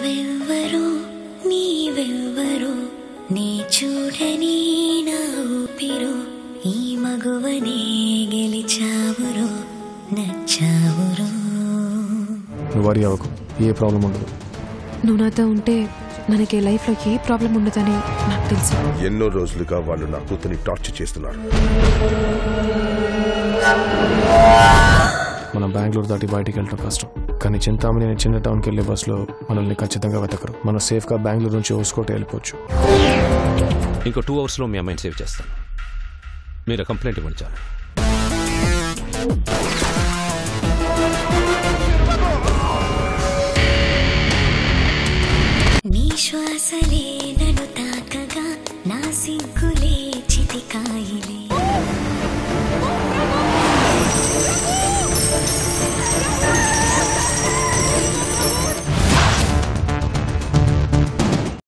నువ్వెవ్వరో నీవెవ్వరో నీ చూడని నా ఊపిరో ఈ మగువనే గెలిచావురో నచ్చావురో. నువ్వు వరి అవ్వకు, ఏ ప్రాబ్లం ఉండదు. నువ్వు నాతో ఉంటే మనకి లైఫ్లో ఏ ప్రాబ్లం ఉండదని నాకు తెలుసు. ఎన్నో రోజులుగా వాళ్ళు నా కూతుర్ని టార్చర్ చేస్తున్నారు. మనం బెంగళూరు దాటి బయటికి వెళ్ళడం కష్టం, కానీ చింతామణి అనే చిన్న టౌన్కి వెళ్ళే బస్సులో మనల్ని ఖచ్చితంగా వెతకరు. మనం సేఫ్గా బెంగళూరు నుంచి ఓసుకోట వెళ్ళిపోవచ్చు. ఇంకో 2 అవర్స్లో మీ అమ్మాయిని సేవ్ చేస్తాను. మీరు కంప్లైంట్ ఇవ్వండి చాలు. నీ శ్వాసలే నన్ను